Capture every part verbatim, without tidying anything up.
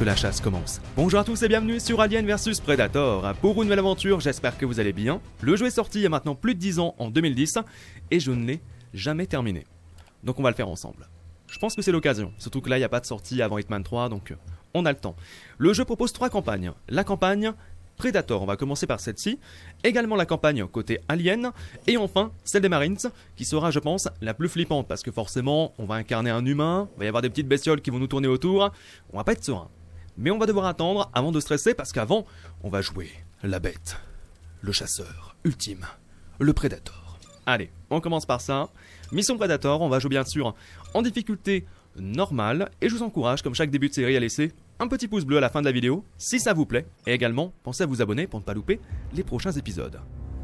que la chasse commence. Bonjour à tous et bienvenue sur Alien versus Predator. Pour une nouvelle aventure, j'espère que vous allez bien. Le jeu est sorti il y a maintenant plus de dix ans, en deux mille dix, et je ne l'ai jamais terminé. Donc on va le faire ensemble. Je pense que c'est l'occasion, surtout que là il n'y a pas de sortie avant Hitman trois, donc on a le temps. Le jeu propose trois campagnes. La campagne Predator, on va commencer par celle-ci, également la campagne côté Alien, et enfin celle des Marines, qui sera je pense la plus flippante, parce que forcément on va incarner un humain, il va y avoir des petites bestioles qui vont nous tourner autour, on va pas être serein. Mais on va devoir attendre avant de stresser, parce qu'avant on va jouer la bête, le chasseur ultime, le Predator. Allez, on commence par ça. Mission Predator, on va jouer bien sûr en difficulté normale, et je vous encourage comme chaque début de série à laisser un petit pouce bleu à la fin de la vidéo, si ça vous plaît, et également, pensez à vous abonner pour ne pas louper les prochains épisodes.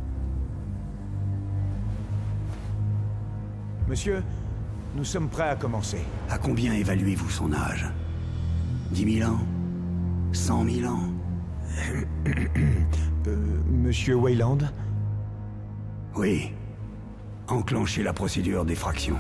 Monsieur, nous sommes prêts à commencer. À combien évaluez-vous son âge? Dix mille ans? Cent mille ans? euh, Monsieur Weyland? Oui. Enclenchez la procédure d'effraction.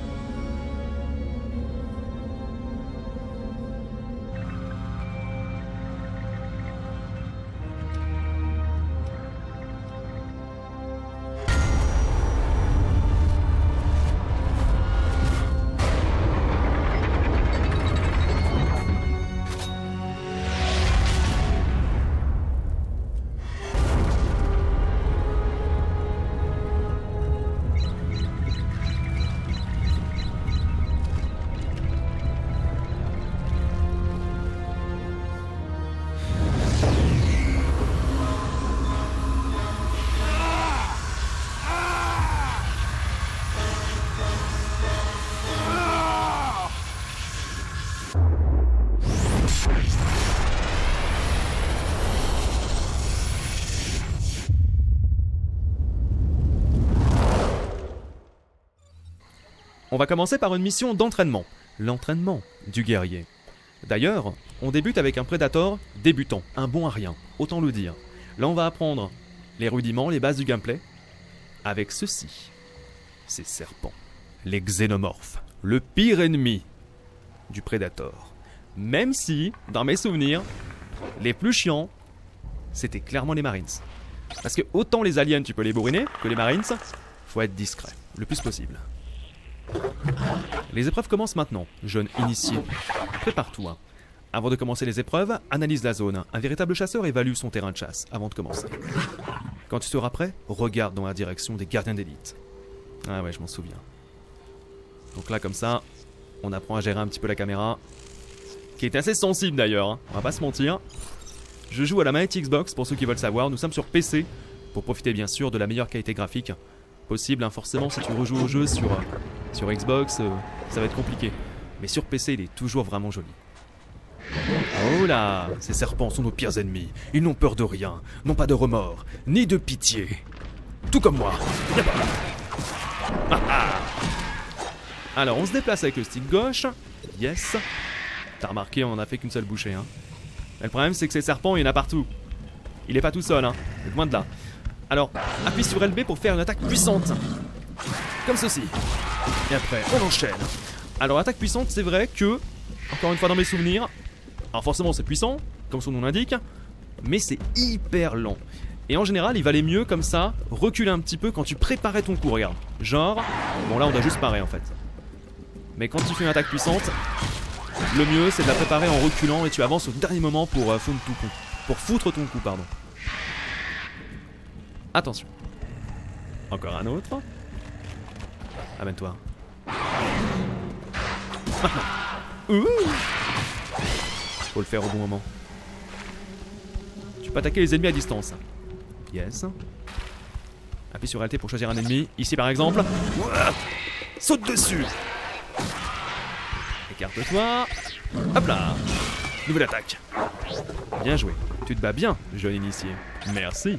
On va commencer par une mission d'entraînement, l'entraînement du guerrier. D'ailleurs, on débute avec un Predator débutant, un bon à rien, autant le dire. Là on va apprendre les rudiments, les bases du gameplay, avec ceci, ces serpents, les xénomorphes, le pire ennemi du Predator. Même si, dans mes souvenirs, les plus chiants, c'était clairement les Marines. Parce que autant les aliens tu peux les bourriner, que les Marines, faut être discret, le plus possible. Les épreuves commencent maintenant, jeune initié. Prépare-toi. Avant de commencer les épreuves, analyse la zone. Un véritable chasseur évalue son terrain de chasse avant de commencer. Quand tu seras prêt, regarde dans la direction des gardiens d'élite. Ah ouais, je m'en souviens. Donc là, comme ça, on apprend à gérer un petit peu la caméra, qui est assez sensible d'ailleurs, hein. On va pas se mentir. Je joue à la manette Xbox, pour ceux qui veulent savoir. Nous sommes sur P C, pour profiter bien sûr de la meilleure qualité graphique possible, hein. Forcément, si tu rejoues au jeu sur... Sur Xbox, euh, ça va être compliqué. Mais sur P C, il est toujours vraiment joli. Oh là, ces serpents sont nos pires ennemis. Ils n'ont peur de rien, n'ont pas de remords, ni de pitié. Tout comme moi. Viens par là. Ah ah. Alors, on se déplace avec le stick gauche. Yes. T'as remarqué, on en a fait qu'une seule bouchée. Hein. Mais le problème, c'est que ces serpents, il y en a partout. Il est pas tout seul, hein. Loin de là. Alors, appuie sur L B pour faire une attaque puissante. Comme ceci. Et après, on enchaîne. Alors, attaque puissante, c'est vrai que, encore une fois dans mes souvenirs, alors forcément c'est puissant, comme son nom l'indique, mais c'est hyper lent. Et en général, il valait mieux comme ça, reculer un petit peu quand tu préparais ton coup, regarde. Genre, bon là on doit juste parer en fait. Mais quand tu fais une attaque puissante, le mieux c'est de la préparer en reculant et tu avances au dernier moment pour, euh, foutre, ton coup. pour foutre ton coup. Pardon. Attention. Encore un autre. Amène-toi. Ouh. Faut le faire au bon moment. Tu peux attaquer les ennemis à distance. Yes. Appuie sur L T pour choisir un ennemi. Ici par exemple. Ouah. Saute dessus. Écarte-toi. Hop là. Nouvelle attaque. Bien joué. Tu te bats bien, jeune initié. Merci.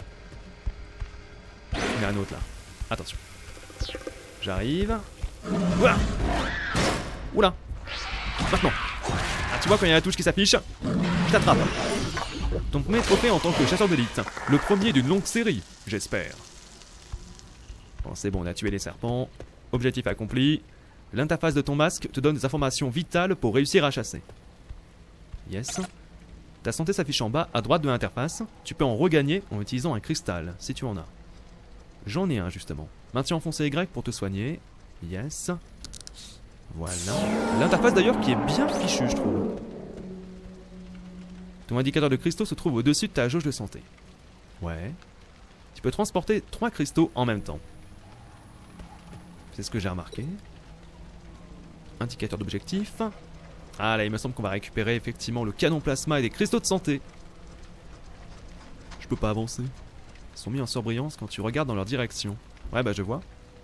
Il y en a un autre là. Attention. J'arrive. Ouah. Oula. Maintenant. Ah, tu vois quand il y a la touche qui s'affiche, je t'attrape. Ton premier trophée en tant que chasseur d'élite. Le premier d'une longue série, j'espère. Bon, c'est bon, on a tué les serpents. Objectif accompli. L'interface de ton masque te donne des informations vitales pour réussir à chasser. Yes. Ta santé s'affiche en bas à droite de l'interface. Tu peux en regagner en utilisant un cristal, si tu en as. J'en ai un justement. Maintiens enfoncé Y pour te soigner. Yes. Voilà. L'interface d'ailleurs qui est bien fichue, je trouve. Ton indicateur de cristaux se trouve au-dessus de ta jauge de santé. Ouais. Tu peux transporter trois cristaux en même temps. C'est ce que j'ai remarqué. Indicateur d'objectif. Ah là, il me semble qu'on va récupérer effectivement le canon plasma et des cristaux de santé. Je peux pas avancer. Ils sont mis en surbrillance quand tu regardes dans leur direction. Ouais, bah je vois.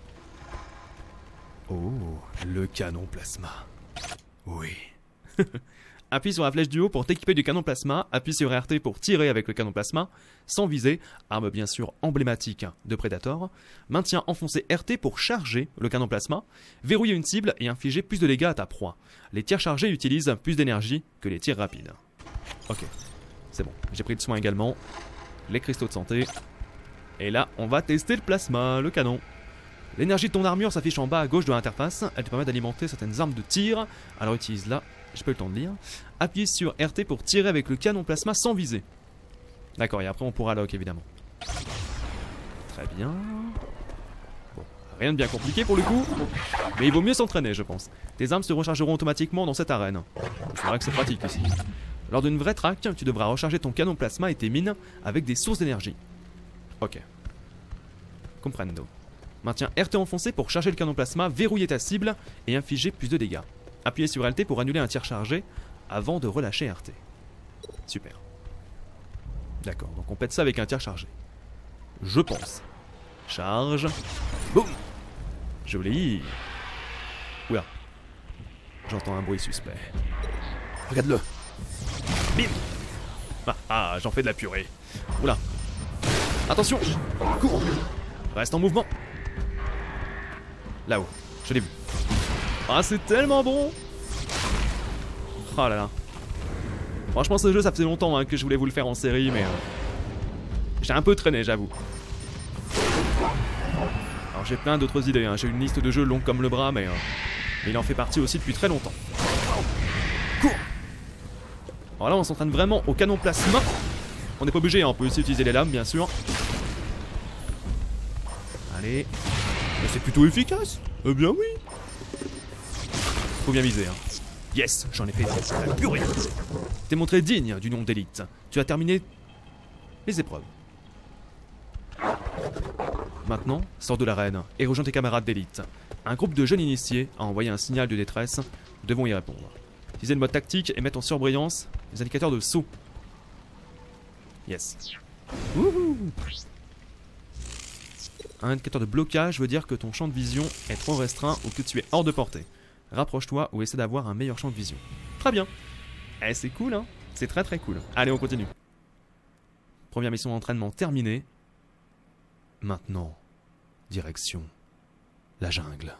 Oh, le canon plasma. Oui. Appuie sur la flèche du haut pour t'équiper du canon plasma. Appuie sur R T pour tirer avec le canon plasma. Sans viser. Arme bien sûr emblématique de Predator. Maintiens enfoncé R T pour charger le canon plasma. Verrouiller une cible et infliger plus de dégâts à ta proie. Les tirs chargés utilisent plus d'énergie que les tirs rapides. Ok. C'est bon. J'ai pris le soin également. Les cristaux de santé. Et là, on va tester le plasma, le canon. L'énergie de ton armure s'affiche en bas à gauche de l'interface. Elle te permet d'alimenter certaines armes de tir. Alors utilise-la. J'ai pas eu le temps de lire. Appuie sur R T pour tirer avec le canon plasma sans viser. D'accord, et après on pourra lock évidemment. Très bien. Bon, rien de bien compliqué pour le coup. Mais il vaut mieux s'entraîner, je pense. Tes armes se rechargeront automatiquement dans cette arène. C'est vrai que c'est pratique ici. Lors d'une vraie track, tu devras recharger ton canon plasma et tes mines avec des sources d'énergie. Ok. Comprendo. Maintiens R T enfoncé pour charger le canon plasma, verrouiller ta cible et infliger plus de dégâts. Appuyez sur L T pour annuler un tir chargé avant de relâcher R T. Super. D'accord, donc on pète ça avec un tir chargé. Je pense. Charge. Boum. Joli. Oula. J'entends un bruit suspect. Regarde-le. Bim. Ah ah, j'en fais de la purée. Oula. Attention. Cours. Reste en mouvement. Là-haut. Je l'ai vu. Ah, c'est tellement bon. Oh là là. Franchement, ce jeu, ça faisait longtemps hein, que je voulais vous le faire en série, mais... Euh, j'ai un peu traîné, j'avoue. Alors, j'ai plein d'autres idées. Hein. J'ai une liste de jeux longue comme le bras, mais... Euh, il en fait partie aussi depuis très longtemps. Cours. Alors là, on s'entraîne vraiment au canon plasma. On n'est pas obligé, hein, on peut aussi utiliser les lames, bien sûr. Allez. Mais c'est plutôt efficace. Eh bien oui. Faut bien viser, hein. Yes, j'en ai fait la purée. T'es montré digne du nom d'élite. Tu as terminé les épreuves. Maintenant, sors de l'arène et rejoins tes camarades d'élite. Un groupe de jeunes initiés a envoyé un signal de détresse. Nous devons y répondre. Utilisez le mode tactique et mettre en surbrillance les indicateurs de saut. Yes. Wouhou. Un indicateur de blocage veut dire que ton champ de vision est trop restreint ou que tu es hors de portée. Rapproche-toi ou essaie d'avoir un meilleur champ de vision. Très bien. Eh, c'est cool, hein. C'est très très cool. Allez, on continue. Première mission d'entraînement terminée. Maintenant, direction la jungle.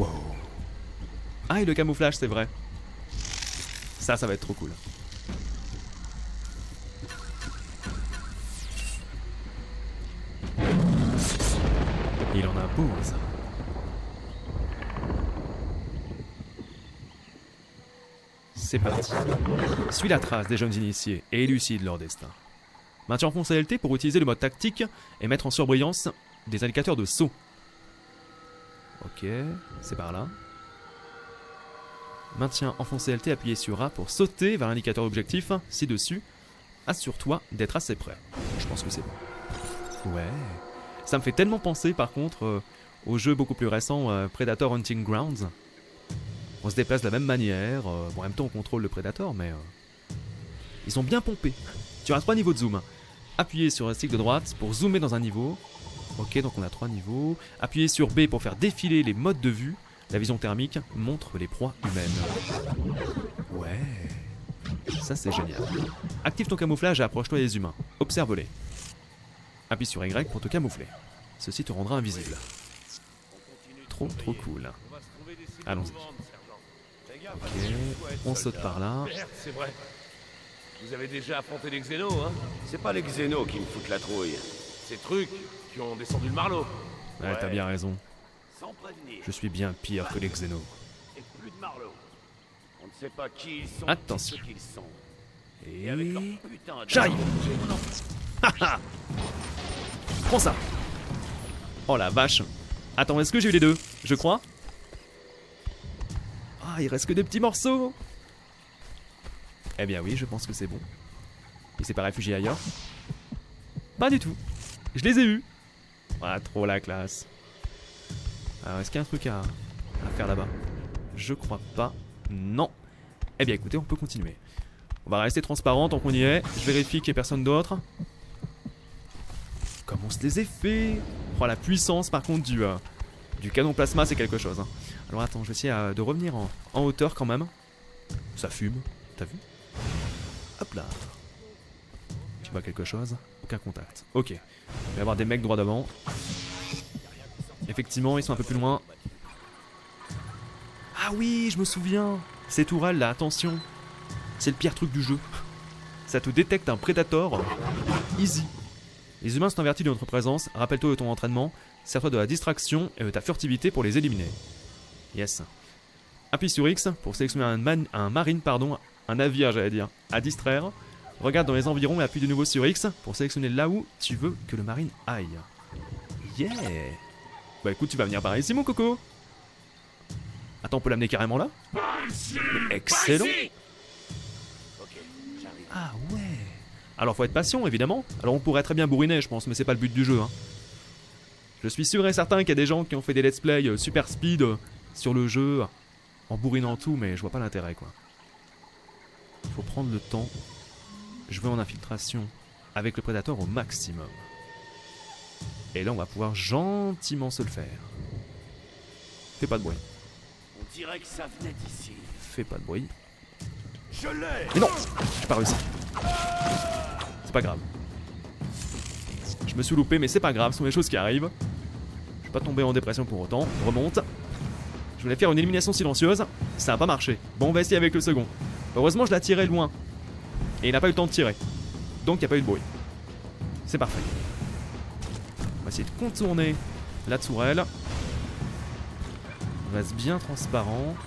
Ah, et le camouflage, c'est vrai. Ça, ça va être trop cool. Pause. C'est parti. Suis la trace des jeunes initiés et élucide leur destin. Maintiens enfoncé L T pour utiliser le mode tactique et mettre en surbrillance des indicateurs de saut. Ok, c'est par là. Maintiens enfoncé L T appuyé sur A pour sauter vers l'indicateur objectif ci-dessus. Assure-toi d'être assez près. Je pense que c'est bon. Ouais. Ça me fait tellement penser par contre euh, au jeu beaucoup plus récent euh, Predator Hunting Grounds. On se déplace de la même manière. Euh, bon, en même temps on contrôle le Predator, mais euh, ils ont bien pompé. Tu as trois niveaux de zoom. Appuyez sur le stick de droite pour zoomer dans un niveau. Ok, donc on a trois niveaux. Appuyez sur B pour faire défiler les modes de vue. La vision thermique montre les proies humaines. Ouais. Ça c'est génial. Active ton camouflage et approche-toi des humains. Observe-les. Appuie sur Y pour te camoufler. Ceci te rendra invisible. Trop trop cool. Allons-y. Ok, on saute par là. C'est vrai. Vous avez déjà affronté les xénos, hein? C'est pas les xénos qui me foutent la trouille. Ces trucs qui ont descendu le Marlowe. Ouais, t'as bien raison. Sans prévenir. Je suis bien pire que les xénos. Et plus de Marlowe. On ne sait pas qui ils sont. Attention. Ce qu'ils sont. Et... Et avec leur putain de... J'arrive. Haha. Prends ça. Oh la vache. Attends, est-ce que j'ai eu les deux? Je crois. Ah, il reste que des petits morceaux. Eh bien oui, je pense que c'est bon. Il s'est pas réfugié ailleurs? Pas du tout. Je les ai eus. Ah, trop la classe. Alors, est-ce qu'il y a un truc à, à faire là-bas? Je crois pas. Non. Eh bien écoutez, on peut continuer. On va rester transparent tant qu'on y est. Je vérifie qu'il n'y ait personne d'autre. Comme on se les a fait. Oh, la puissance par contre du, euh, du canon plasma, c'est quelque chose. Hein. Alors attends, je vais essayer euh, de revenir en, en hauteur quand même. Ça fume, t'as vu? Hop là. Tu vois quelque chose? Aucun contact. Ok. Il va y avoir des mecs droit devant. Effectivement, ils sont un peu plus loin. Ah oui, je me souviens. Ces tourelles là, attention. C'est le pire truc du jeu. Ça te détecte un prédateur. Easy. Les humains sont avertis de notre présence. Rappelle-toi de ton entraînement. Sers-toi de la distraction et de ta furtivité pour les éliminer. Yes. Appuie sur X pour sélectionner un, man, un marine, pardon, un navire, j'allais dire, à distraire. Regarde dans les environs et appuie de nouveau sur X pour sélectionner là où tu veux que le marine aille. Yeah. Bah écoute, tu vas venir par ici, mon coco. Attends, on peut l'amener carrément là? Mais excellent. Ah ouais. Alors faut être patient, évidemment. Alors on pourrait très bien bourriner, je pense, mais c'est pas le but du jeu. Hein. Je suis sûr et certain qu'il y a des gens qui ont fait des let's play euh, super speed euh, sur le jeu, en bourrinant tout, mais je vois pas l'intérêt, quoi. Faut prendre le temps. Je vais en infiltration avec le prédateur au maximum. Et là, on va pouvoir gentiment se le faire. Fais pas de bruit. On dirait que ça venait d'ici. Fais pas de bruit. Je l'ai. Mais non, j'ai pas réussi. C'est pas grave. Je me suis loupé, mais c'est pas grave, ce sont des choses qui arrivent. Je vais pas tomber en dépression pour autant. On remonte. Je voulais faire une élimination silencieuse. Ça n'a pas marché. Bon, on va essayer avec le second. Heureusement, je l'ai tiré loin. Et il n'a pas eu le temps de tirer. Donc, il n'y a pas eu de bruit. C'est parfait. On va essayer de contourner la tourelle. On reste bien transparent.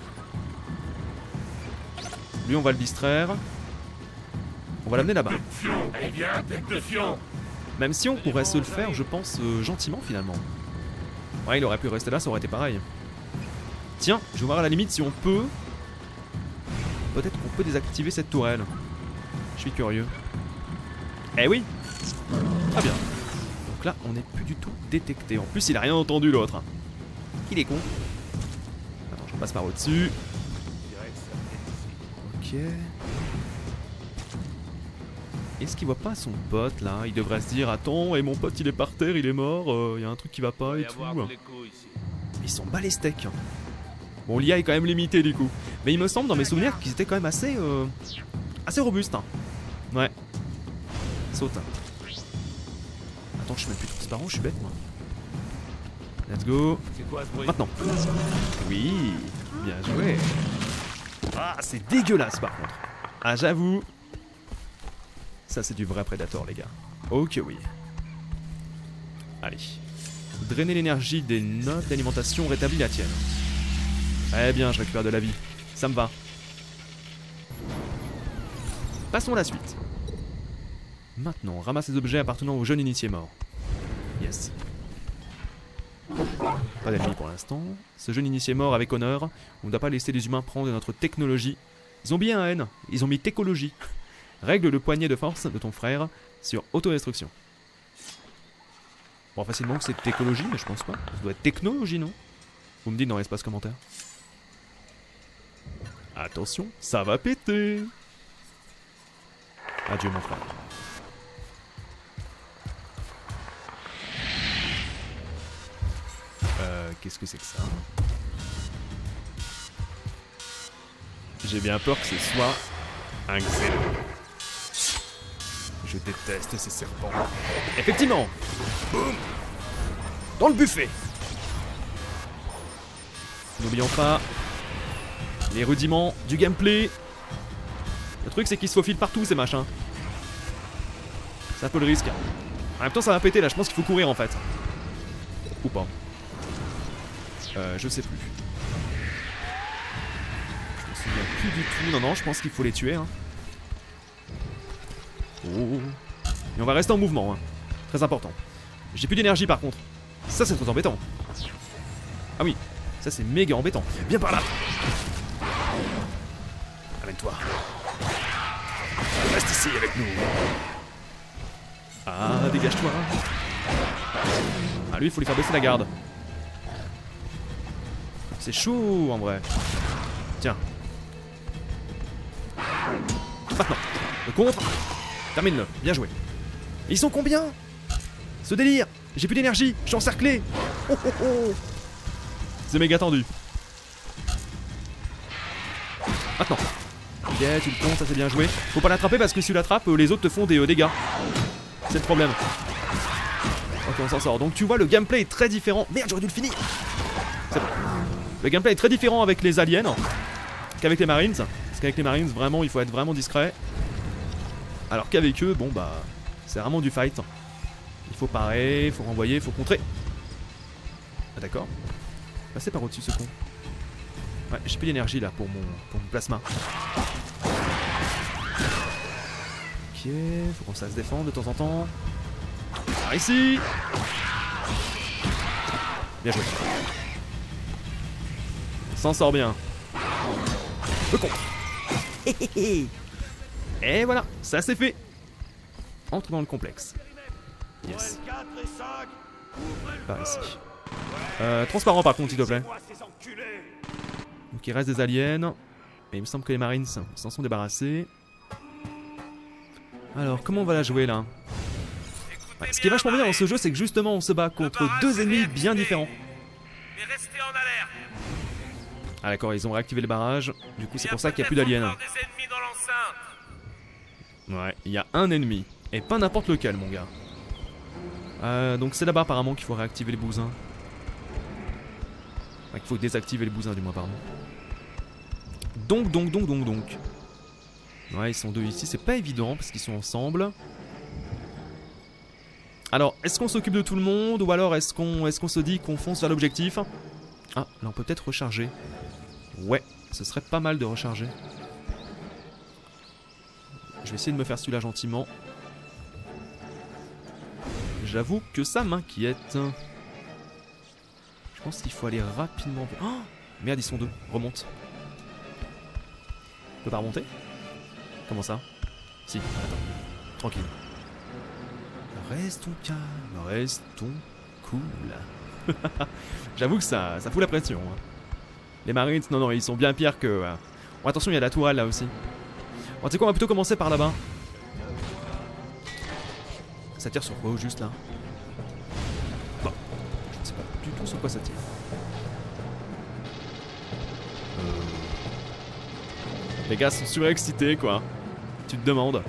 Lui, on va le distraire. On va l'amener là-bas. Eh bien, tête de fion. Même si on pourrait se le faire, je pense, euh, gentiment finalement. Ouais, il aurait pu rester là, ça aurait été pareil. Tiens, je vais voir à la limite si on peut... Peut-être qu'on peut désactiver cette tourelle. Je suis curieux. Eh oui. Très bien. Donc là, on n'est plus du tout détecté. En plus, il a rien entendu l'autre. Il est con. Attends, je passe par au-dessus. Ok. Est-ce qu'il voit pas son pote là? Il devrait se dire, attends, et mon pote il est par terre, il est mort, il euh, y a un truc qui va pas et tout. Ils sont bas les steaks. Bon, l'I A est quand même limitée du coup. Mais il me semble dans mes souvenirs qu'ils étaient quand même assez euh, assez robustes. Hein. Ouais. Saute. Attends, je suis même plus transparent, je suis bête moi. Let's go. Maintenant. Oui. Bien joué. Ah, c'est dégueulasse par contre. Ah, j'avoue. Ça, c'est du vrai Predator, les gars. Ok, oui. Allez. Drainer l'énergie des notes d'alimentation rétablit la tienne. Eh bien, je récupère de la vie. Ça me va. Passons à la suite. Maintenant, ramasse les objets appartenant au jeune initié mort. Yes. Pas d'ennemis pour l'instant. Ce jeune initié mort avec honneur. On ne doit pas laisser les humains prendre notre technologie. Ils ont bien un N. Ils ont mis técologie. Règle le poignet de force de ton frère sur autodestruction. Bon, facilement que c'est técologie, mais je pense pas. Ça doit être technologie, non? Vous me dites dans l'espace commentaire. Attention, ça va péter. Adieu mon frère. Euh, qu'est-ce que c'est que ça? J'ai bien peur que ce soit un Xeno. Je déteste ces serpents. Effectivement. Boum. Dans le buffet. N'oublions pas les rudiments du gameplay. Le truc c'est qu'ils se faufilent partout ces machins. C'est un peu le risque. En même temps ça va péter là, je pense qu'il faut courir en fait. Ou pas. Euh, je sais plus. Je me souviens plus du tout. Non non, je pense qu'il faut les tuer hein. Oh. Et on va rester en mouvement hein. Très important. J'ai plus d'énergie par contre. Ça c'est trop embêtant. Ah oui, ça c'est méga embêtant. Viens par là. Amène-toi. Reste ici avec nous. Ah, dégage-toi. Ah lui il faut lui faire baisser la garde. C'est chaud en vrai. Tiens. Maintenant. Le contre. Termine-le. Bien joué. Et ils sont combien? Ce délire. J'ai plus d'énergie. Je suis encerclé. Oh, oh, oh. C'est méga tendu. Maintenant. Ok, tu le comptes, ça c'est bien joué. Faut pas l'attraper parce que si tu l'attrapes, les autres te font des euh, dégâts. C'est le problème. Ok, on s'en sort. Donc tu vois, le gameplay est très différent. Merde, j'aurais dû le finir. C'est bon. Le gameplay est très différent avec les aliens qu'avec les marines. Parce qu'avec les marines, vraiment, il faut être vraiment discret. Alors qu'avec eux, bon bah, c'est vraiment du fight. Il faut parer, il faut renvoyer, il faut contrer. Ah d'accord. Passez par au-dessus ce con. Ouais, j'ai plus d'énergie là pour mon, pour mon plasma. Ok, faut qu'on sache se défendre de temps en temps. Par ici. Bien joué. On s'en sort bien. Le con. Et voilà, ça c'est fait. Entre dans le complexe. Yes. Par ici. Euh, transparent par contre, s'il te plaît. Donc il reste des aliens. Et il me semble que les marines s'en sont débarrassés. Alors, comment on va la jouer là? Ouais, ce qui est vachement bien dans ce jeu, c'est que justement on se bat contre deux ennemis bien différents. Ah d'accord, ils ont réactivé le barrage. Du coup, c'est pour ça qu'il n'y a plus d'aliens. Ouais, il y a un ennemi. Et pas n'importe lequel, mon gars. Euh, donc c'est là-bas apparemment qu'il faut réactiver les bousins. Enfin, qu'il faut désactiver les bousins du moins, pardon. Donc, donc, donc, donc, donc. Ouais, ils sont deux ici. C'est pas évident parce qu'ils sont ensemble. Alors, est-ce qu'on s'occupe de tout le monde ou alors est-ce qu'on est-ce qu'on se dit qu'on fonce vers l'objectif? Ah, là on peut peut-être recharger. Ouais, ce serait pas mal de recharger. Je vais essayer de me faire celui-là gentiment. J'avoue que ça m'inquiète. Je pense qu'il faut aller rapidement... Oh merde, ils sont deux. Remonte. Je peux pas remonter? Comment ça? Si, attends. Tranquille. Restons calmes, restons cool. J'avoue que ça, ça fout la pression. Hein. Les Marines, non, non, ils sont bien pires que... Euh... Bon, attention, il y a la tourelle là aussi. Bon, tu sais quoi, on va plutôt commencer par là-bas. Ça tire sur quoi, juste là? Bon, je ne sais pas du tout sur quoi ça tire. Euh... Les gars sont surexcités, quoi. Tu te demandes.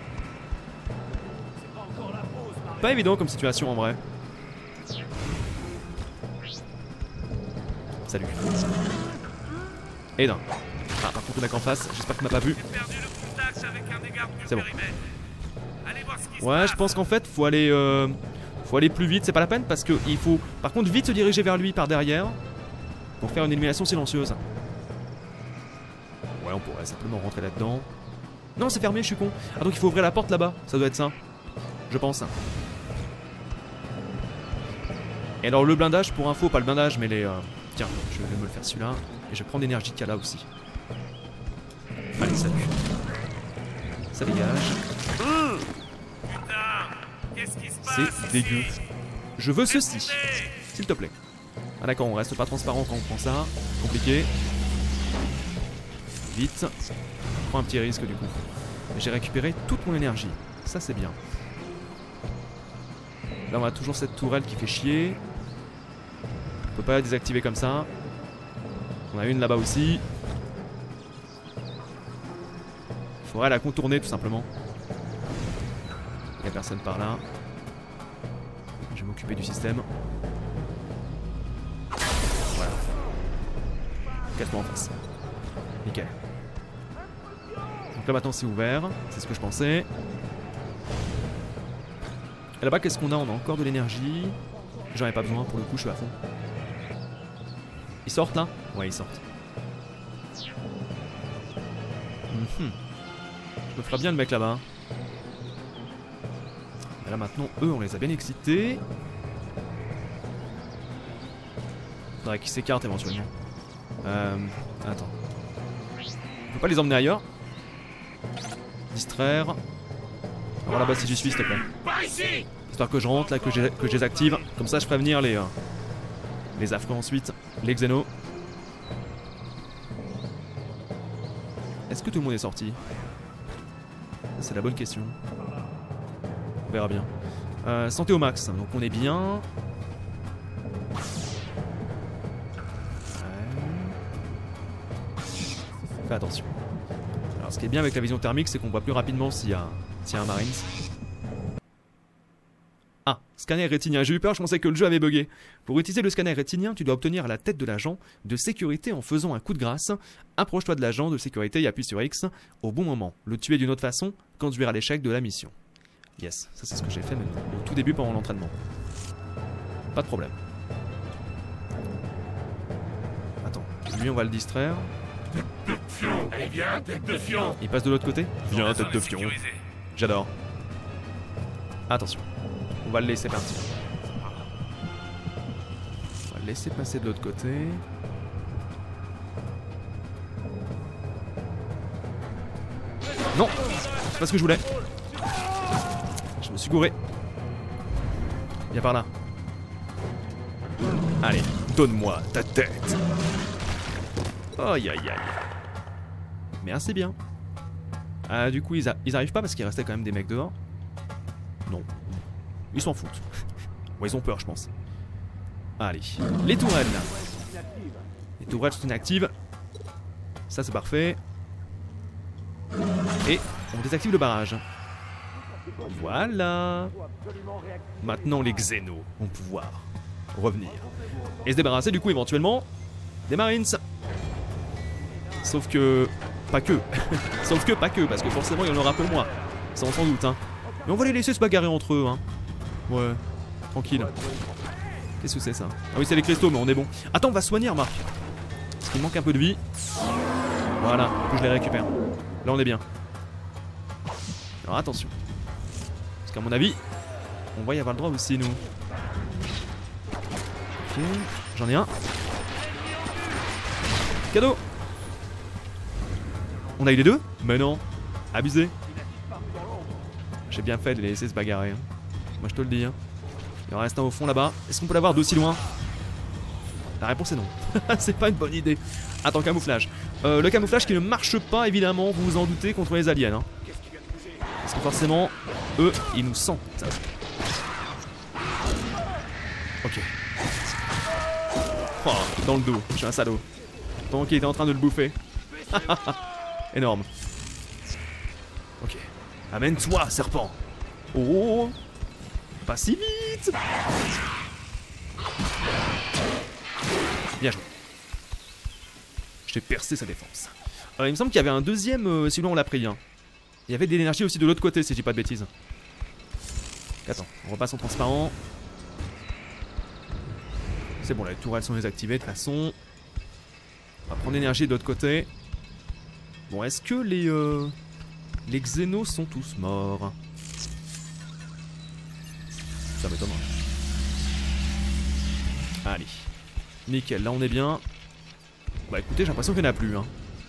Pas évident comme situation en vrai. Salut. Et d'un. Ah, par contre, le mec en face, j'espère qu'il m'a pas vu. C'est bon. Ouais, je pense qu'en fait, faut aller, euh, Faut aller plus vite, c'est pas la peine parce que il faut par contre vite se diriger vers lui par derrière pour faire une élimination silencieuse. Ouais, on pourrait simplement rentrer là-dedans. Non, c'est fermé, je suis con. Ah, donc il faut ouvrir la porte là-bas, ça doit être ça. Je pense. Et alors le blindage, pour info, pas le blindage, mais les... Euh... Tiens, je vais me le faire celui-là. Et je prends l'énergie qu'il y a là aussi. Allez, salut. Ça dégage. C'est dégueu. Je veux ceci. S'il te plaît. Ah d'accord, on reste pas transparent quand on prend ça. Compliqué. Vite. On prend un petit risque du coup. J'ai récupéré toute mon énergie. Ça c'est bien. Là on a toujours cette tourelle qui fait chier. On peut pas la désactiver comme ça. On a une là-bas aussi. Faudrait la contourner tout simplement. Il n'y a personne par là. Je vais m'occuper du système. Voilà. Casse-moi en face. Nickel. Donc là maintenant c'est ouvert. C'est ce que je pensais. Et là-bas qu'est-ce qu'on a? On a encore de l'énergie. J'en ai pas besoin pour le coup, je suis à fond. Ils sortent là? Ouais, ils sortent. Mm-hmm. Je me ferai bien le mec là-bas. Là maintenant, eux, on les a bien excités. Faudrait qu'ils s'écartent éventuellement. Euh... Attends. On peut pas les emmener ailleurs? Distraire. Alors là-bas si j'y suis, s'il te plaît. Histoire que je rentre, là, que, que je les active. Comme ça, je ferai venir les... Euh, les affreux ensuite. Les xénos. Est-ce que tout le monde est sorti? C'est la bonne question. On verra bien. Euh, santé au max, donc on est bien. Ouais. Fais attention. Alors ce qui est bien avec la vision thermique, c'est qu'on voit plus rapidement s'il y a, s'il y a un Marines. Ah, scanner rétinien. J'ai eu peur, je pensais que le jeu avait bugué. Pour utiliser le scanner rétinien, tu dois obtenir la tête de l'agent de sécurité en faisant un coup de grâce. Approche-toi de l'agent de sécurité et appuie sur X au bon moment. Le tuer d'une autre façon conduira à l'échec de la mission. Yes, ça c'est ce que j'ai fait même au tout début pendant l'entraînement. Pas de problème. Attends, lui on va le distraire. Il passe de l'autre côté? Viens, tête de fion. J'adore. Attention, on va le laisser partir. On va le laisser passer de l'autre côté. Non, c'est pas ce que je voulais. Je me suis gouré. Viens par là. Allez, donne-moi ta tête. Aïe aïe aïe. Merci bien. Ah, du coup, ils, a ils arrivent pas parce qu'il restait quand même des mecs dehors. Non. Ils s'en foutent. Ouais, ils ont peur, je pense. Allez. Les tourelles. Les tourelles sont inactives. Ça, c'est parfait. Et on désactive le barrage. Voilà. Maintenant les xénos vont pouvoir revenir et se débarrasser du coup éventuellement des Marines. Sauf que... Pas que. Sauf que pas que, parce que forcément il y en aura peu moins. Ça on s'en doute hein. Mais on va les laisser se bagarrer entre eux hein. Ouais. Tranquille. Qu'est-ce que c'est ça? Ah oui c'est les cristaux mais on est bon. Attends on va soigner remarque. Parce qu'il manque un peu de vie. Voilà, que je les récupère. Là on est bien. Alors attention. Parce qu'à mon avis, on va y avoir le droit aussi, nous. Ok, j'en ai un. Cadeau. On a eu les deux? Mais non. Abusé. J'ai bien fait de les laisser se bagarrer. Hein. Moi, je te le dis. Hein. Il en reste un au fond là-bas. Est-ce qu'on peut l'avoir d'aussi loin? La réponse est non. C'est pas une bonne idée. Attends, camouflage. Euh, le camouflage qui ne marche pas, évidemment, vous vous en doutez, contre les aliens. Hein. Parce que forcément, eux, ils nous sentent. Ok. Oh, dans le dos, je suis un salaud. Pendant qu'il était en train de le bouffer. Énorme. Ok. Amène-toi, serpent. Oh. Pas si vite. Bien joué. Je t'ai percé sa défense. Alors, il me semble qu'il y avait un deuxième, euh, sinon on l'a pris. Hein. Il y avait de l'énergie aussi de l'autre côté, si je dis pas de bêtises. Attends, on repasse en transparent. C'est bon, là, les tourelles sont désactivées de toute façon. On va prendre l'énergie de l'autre côté. Bon, est-ce que les... Euh, les Xénos sont tous morts? Ça m'étonnerait. Allez. Nickel, là on est bien. Bah écoutez, j'ai l'impression qu'il n'y en a plus. Hein.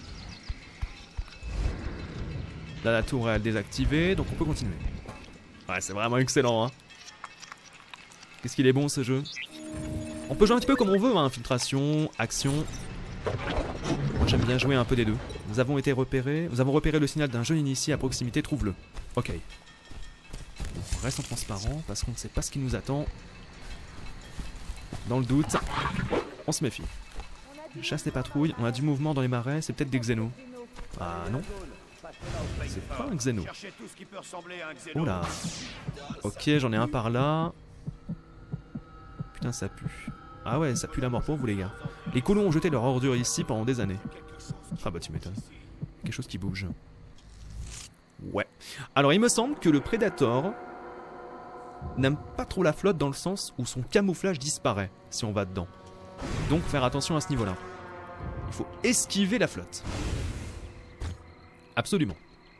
Là la tourelle désactivée, donc on peut continuer. Ouais, c'est vraiment excellent. Hein. Qu'est-ce qu'il est bon ce jeu. On peut jouer un petit peu comme on veut, hein. Infiltration, action. Moi j'aime bien jouer un peu des deux. Nous avons été repérés. Nous avons repéré le signal d'un jeune initié à proximité, trouve-le. Ok. On reste en transparent parce qu'on ne sait pas ce qui nous attend. Dans le doute, on se méfie. Chasse les patrouilles, on a du mouvement dans les marais, c'est peut-être des Xénos. Ah non. C'est pas un Xéno. Oh là. Ok, j'en ai un par là. Putain, ça pue. Ah ouais, ça pue la mort pour vous les gars. Les colons ont jeté leur ordure ici pendant des années. Ah bah tu m'étonnes. Quelque chose qui bouge. Ouais. Alors il me semble que le Predator n'aime pas trop la flotte dans le sens où son camouflage disparaît si on va dedans. Donc faire attention à ce niveau-là. Il faut esquiver la flotte. Absolument.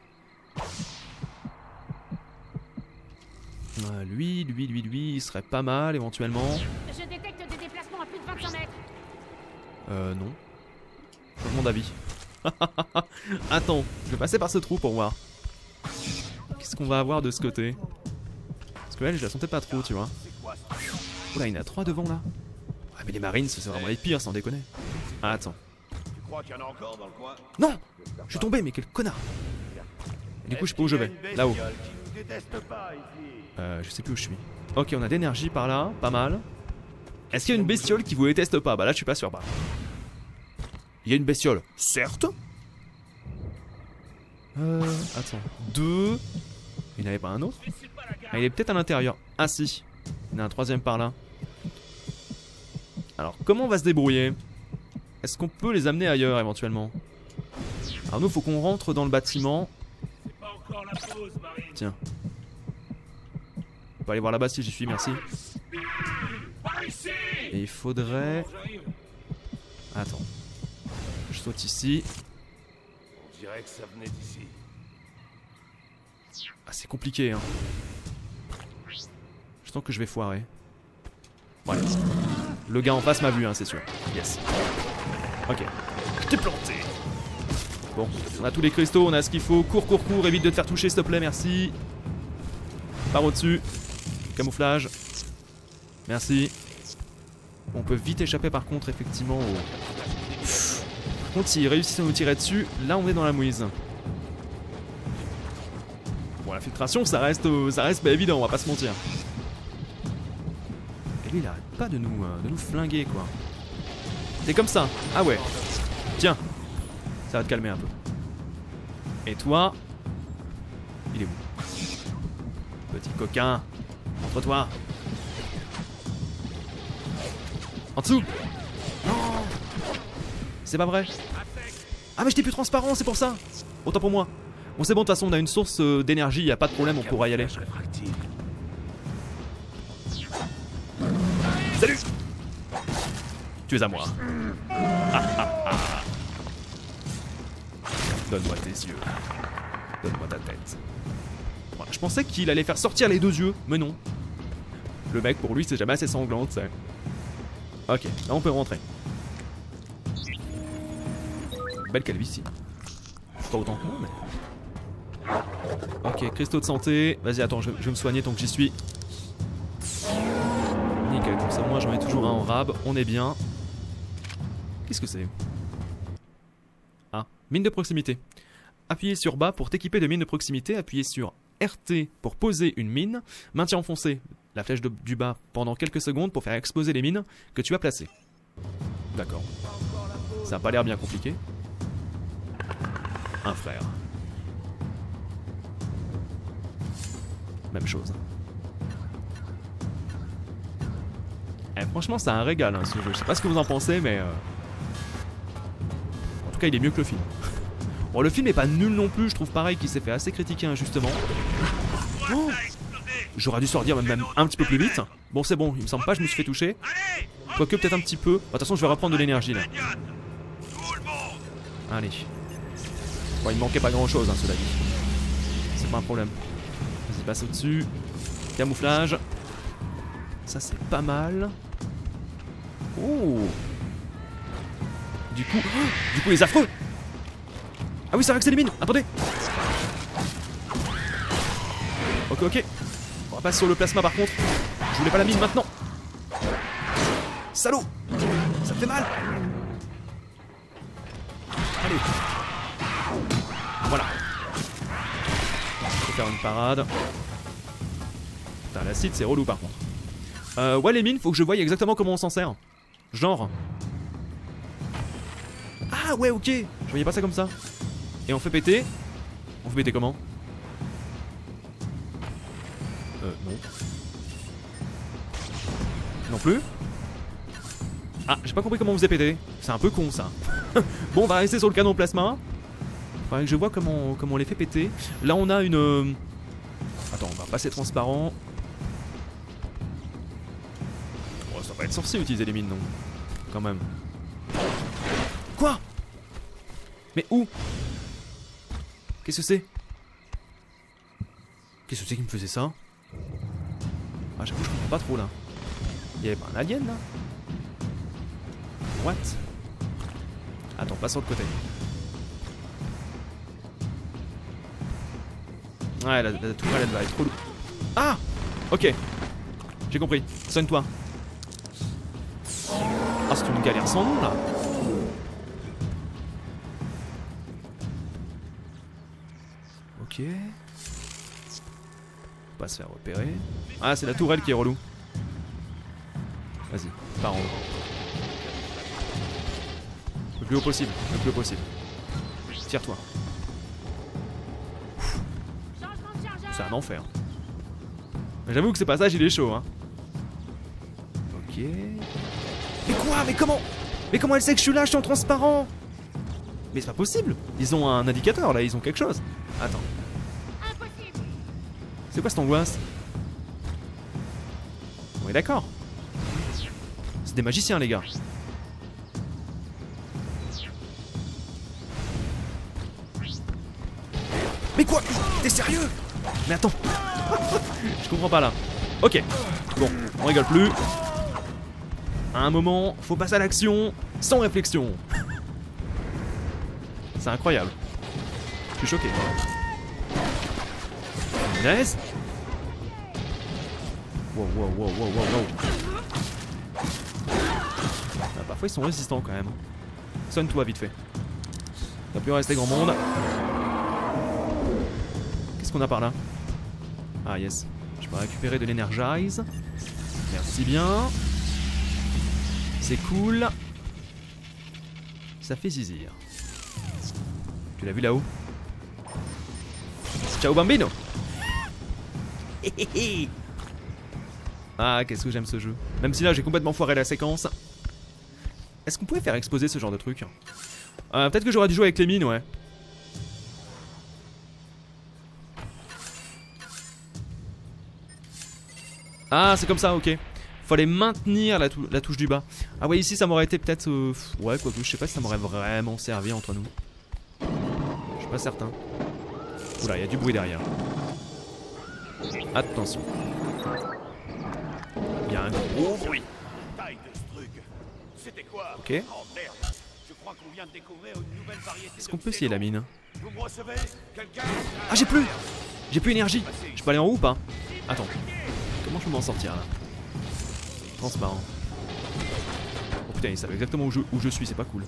Ah, lui, lui, lui, lui, il serait pas mal éventuellement. Je détecte des déplacements à plus de vingt-cinq mètres. Euh, non. Changement d'avis. Attends, je vais passer par ce trou pour voir. Qu'est-ce qu'on va avoir de ce côté? Parce que là, je la sentais pas trop, tu vois. Oula, il y en a trois devant là. Ah, mais les Marines, c'est vraiment les pires, sans déconner. Ah, attends. Non! Je suis tombé, mais quel connard! Et du coup, je sais pas où je vais. Là-haut. Euh, je sais plus où je suis. Ok, on a d'énergie par là, pas mal. Est-ce qu'il y a une bestiole qui vous déteste pas? Bah là, je suis pas sûr. Bah. Il y a une bestiole, certes. Euh, attends. Deux. Il n'y en avait pas un autre? Ah, il est peut-être à l'intérieur. Ah si. Il y en a un troisième par là. Alors, comment on va se débrouiller? Est-ce qu'on peut les amener ailleurs éventuellement? Alors nous, faut qu'on rentre dans le bâtiment. Tiens. On peut aller voir là-bas si j'y suis, merci. Et il faudrait... Attends. Je saute ici. On dirait que ça venait d'ici. Ah, c'est compliqué, hein. Je sens que je vais foirer. Ouais. Le gars en face m'a vu, hein, c'est sûr. Yes. Ok. Je t'ai planté. Bon, on a tous les cristaux, on a ce qu'il faut. Cours, cours, cours, évite de te faire toucher, s'il te plaît, merci. Par au-dessus. Camouflage. Merci. On peut vite échapper par contre, effectivement, au... Par contre, s'ils réussissent à nous tirer dessus, là on est dans la mouise. Bon, l'infiltration, ça reste, euh, ça reste pas évident, on va pas se mentir. Et lui, il arrête pas de nous, euh, de nous flinguer, quoi. C'est comme ça. Ah ouais. Tiens. Ça va te calmer un peu. Et toi, il est où? Petit coquin. Montre-toi. En dessous. Non. C'est pas vrai. Ah mais j'étais plus transparent, c'est pour ça. Autant pour moi. Bon c'est bon, de toute façon on a une source euh, d'énergie, y a pas de problème, on pourra y aller. Salut. Tu es à moi. Ah, ah, ah. Donne-moi tes yeux. Donne-moi ta tête. Voilà, je pensais qu'il allait faire sortir les deux yeux, mais non. Le mec pour lui c'est jamais assez sanglant, tu sais. Ok, là on peut rentrer. Belle calvitie. Pas autant que moi, mais... Ok, cristaux de santé. Vas-y, attends, je, je vais me soigner tant que j'y suis. Nickel, comme ça, moi j'en ai toujours un en rab. On est bien. Qu'est-ce que c'est? Ah, mine de proximité. Appuyez sur bas pour t'équiper de mine de proximité. Appuyez sur R T pour poser une mine. Maintiens enfoncé la flèche de, du bas pendant quelques secondes pour faire exploser les mines que tu as placées. D'accord. Ça n'a pas l'air bien compliqué. Un frère. Même chose. Eh, franchement, c'est un régal hein, ce jeu. Je sais pas ce que vous en pensez, mais... Euh... En tout cas, il est mieux que le film. Bon, le film est pas nul non plus. Je trouve pareil qu'il s'est fait assez critiquer injustement. Oh, j'aurais dû sortir même, même un petit peu plus vite. Bon, c'est bon. Il me semble pas que je me suis fait toucher. Quoique peut-être un petit peu. Bah, de toute façon je vais reprendre de l'énergie là. Allez. Bon, il me manquait pas grand chose hein, cela dit. C'est pas un problème. Vas-y, passe au-dessus. Camouflage. Ça c'est pas mal. Oh. Du coup... Oh, du coup les affreux. Ah oui c'est vrai que c'est les mines. Attendez. Ok ok. On va passer sur le plasma par contre. Je voulais pas la mine maintenant. Salaud. Ça me fait mal. Allez. Voilà. Faut faire une parade. Putain, l'acide c'est relou par contre. Euh, ouais, les mines, faut que je voie exactement comment on s'en sert. Genre. Ah ouais, ok. Je voyais pas ça comme ça. Et on fait péter. On fait péter comment? Euh, non. Non plus. Ah, j'ai pas compris comment on faisait péter. C'est un peu con ça. Bon, on va rester sur le canon plasma. Faudrait que je vois comment, comment on les fait péter. Là, on a une... Euh... Attends, on va passer transparent. Oh, ça va pas être sorcier utiliser les mines, non? Quand même. Quoi? Mais où? Qu'est-ce que c'est? Qu'est-ce que c'est qui me faisait ça? Ah, j'avoue, je comprends pas trop là. Il y avait pas un alien là? What? Attends, passe sur le côté. Ouais, la, la tourelle elle va être trop lourde. Ah! Ok. J'ai compris. Soigne-toi. Ah, c'est une galère sans nom là. Ok. Faut pas se faire repérer. Ah, c'est la tourelle qui est relou. Vas-y, pars en haut. Le plus haut possible, le plus haut possible. Tire-toi. C'est un enfer. Mais j'avoue que ce passage il est chaud hein. Ok. Mais quoi? Mais comment? Mais comment elle sait que je suis là? Je suis en transparent. Mais c'est pas possible. Ils ont un indicateur là, ils ont quelque chose. Attends. C'est quoi cette angoisse? On est d'accord. C'est des magiciens les gars. Mais quoi? T'es sérieux? Mais attends. Je comprends pas là. Ok. Bon, on rigole plus. À un moment, faut passer à l'action sans réflexion. C'est incroyable. Je suis choqué. Nice. Wow, wow, wow, wow, wow, wow. Ah, parfois ils sont résistants quand même. Sonne-toi vite fait. Ça peut rester grand monde. Qu'est-ce qu'on a par là? Ah yes. Je peux récupérer de l'énergise. Merci bien. C'est cool. Ça fait zizir. Tu l'as vu là-haut? Ciao bambino. Ah, qu'est-ce que j'aime ce jeu. Même si là j'ai complètement foiré la séquence. Est-ce qu'on pouvait faire exploser ce genre de truc? euh, Peut-être que j'aurais dû jouer avec les mines, ouais. Ah, c'est comme ça, ok. Fallait maintenir la, tou la touche du bas. Ah ouais, ici ça m'aurait été peut-être... Euh, ouais, quoi que je sais pas si ça m'aurait vraiment servi entre nous. Je suis pas certain. Oula, il y a du bruit derrière. Attention. Il y a un gros bruit. Ok. Est-ce qu'on peut scier la mine? Ah, j'ai plus. J'ai plus énergie. Je peux aller en haut ou pas? Attends. Comment je peux m'en sortir là? Transparent. Oh putain, il savait exactement où je, où je suis, c'est pas cool.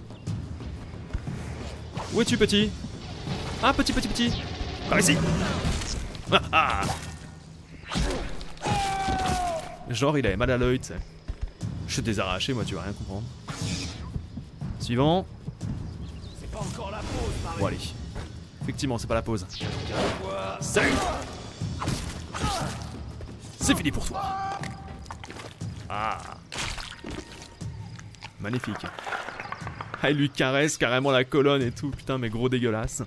Où es-tu, petit? Ah, petit, petit, petit. Par ici. Ah, ah. Genre, il avait mal à l'œil, tu sais. Je suis désarraché, moi, tu vas rien comprendre. Suivant. Bon, allez. Effectivement, c'est pas la pause. Salut. C'est fini pour toi. Ah. Magnifique. Ah, il lui caresse carrément la colonne et tout. Putain, mais gros dégueulasse.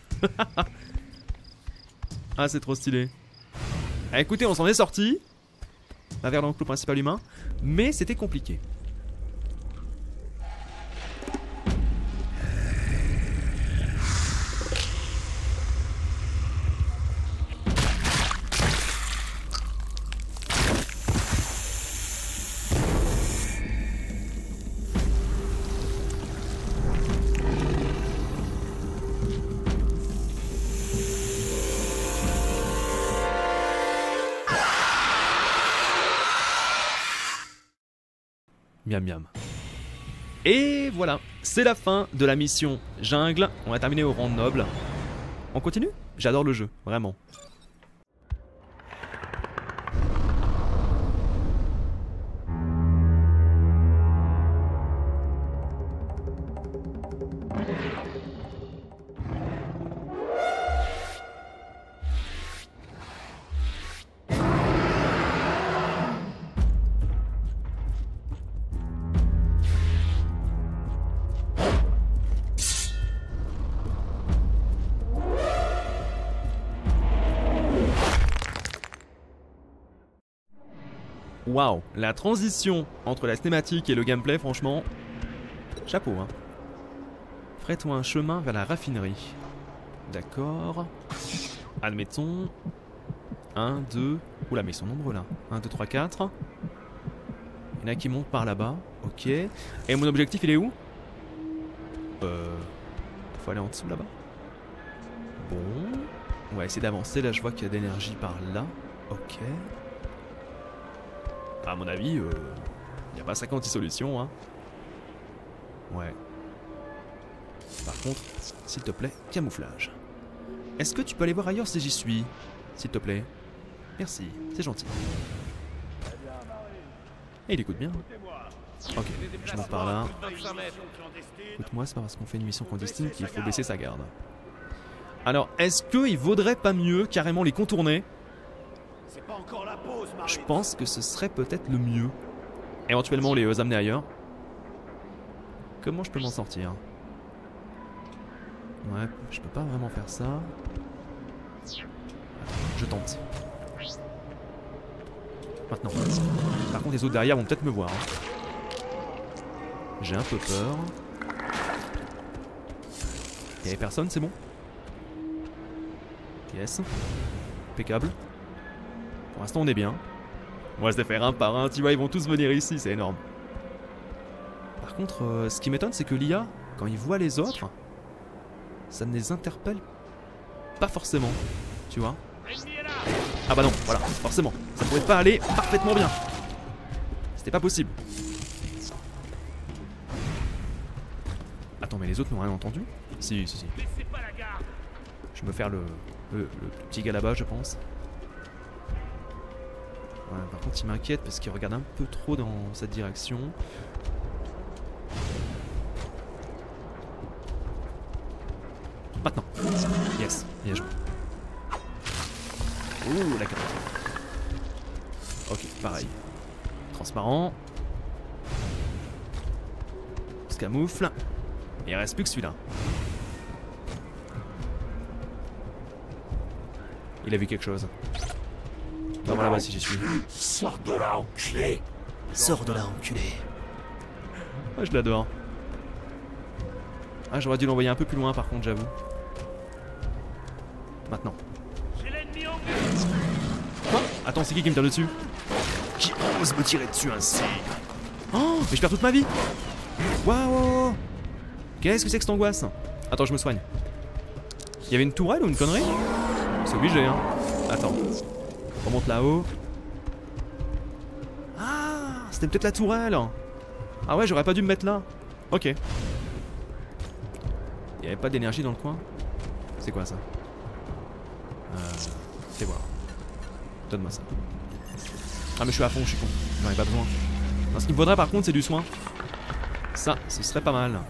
Ah, c'est trop stylé. Ah, écoutez, on s'en est sorti. Vers l'enclos principal humain. Mais c'était compliqué. Miam miam. Et voilà, c'est la fin de la mission jungle. On a terminé au rang noble. On continue? J'adore le jeu, vraiment. Waouh, la transition entre la cinématique et le gameplay, franchement, chapeau, hein. Ferais-toi un chemin vers la raffinerie. D'accord. Admettons. un, deux... Oula, mais ils sont nombreux là. un, deux, trois, quatre. Il y en a qui montent par là-bas. Ok. Et mon objectif, il est où? Euh... Faut aller en dessous là-bas. Bon. On va essayer d'avancer. Là, je vois qu'il y a de l'énergie par là. Ok. À mon avis, il euh, n'y a pas cinquante solutions, hein. Ouais. Par contre, s'il te plaît, camouflage. Est-ce que tu peux aller voir ailleurs si j'y suis? S'il te plaît. Merci, c'est gentil. Et il écoute bien. Ok, je monte par là. Écoute-moi, c'est pas parce qu'on fait une mission clandestine qu'il faut baisser sa garde. Alors, est-ce qu'il vaudrait pas mieux carrément les contourner? Je pense que ce serait peut-être le mieux. Éventuellement les amener ailleurs. Comment je peux m'en sortir? Ouais, je peux pas vraiment faire ça. Attends, je tente. Maintenant. Par contre les autres derrière vont peut-être me voir. Hein. J'ai un peu peur. Il y avait personne, c'est bon? Yes. Impeccable. Pour l'instant on est bien. On va se les faire un par un, tu vois, ils vont tous venir ici, c'est énorme. Par contre, euh, ce qui m'étonne, c'est que l'I A, quand il voit les autres, ça ne les interpelle pas forcément, tu vois. Ah bah non, voilà, forcément, ça pouvait pas aller parfaitement bien. C'était pas possible. Attends, mais les autres n'ont rien entendu? Si, si, si. Je vais me faire le, le, le petit gars là-bas, je pense. Ouais, par contre il m'inquiète parce qu'il regarde un peu trop dans cette direction. Maintenant. Yes, bien joué. Ouh, la carotte. Ok, pareil. Transparent. On se camoufle. Et il reste plus que celui-là. Il a vu quelque chose. Non, voilà, bah si j'y suis. Sors de là, enculé. Sors de là, enculé. Ah, je l'adore. Ah, j'aurais dû l'envoyer un peu plus loin par contre, j'avoue. Maintenant. Quoi? Attends, c'est qui qui me tire dessus? Qui ose me tirer dessus ainsi? Oh, mais je perds toute ma vie. Waouh. Qu'est-ce que c'est que cette angoisse? Attends, je me soigne. Il y avait une tourelle ou une connerie? C'est obligé, hein. Attends. On remonte là-haut. Ah, c'était peut-être la tourelle. Ah ouais, j'aurais pas dû me mettre là. Ok. Il y avait pas d'énergie dans le coin? C'est quoi ça? Euh... Fais voir. Donne-moi ça. Ah mais je suis à fond, je suis con. J'en ai pas besoin. Non, ce qu'il me faudrait par contre, c'est du soin. Ça, ce serait pas mal.